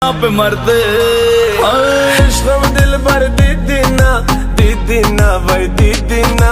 पे मरते इश्क़ दिल भर दीदी ना भाई दीदी ना।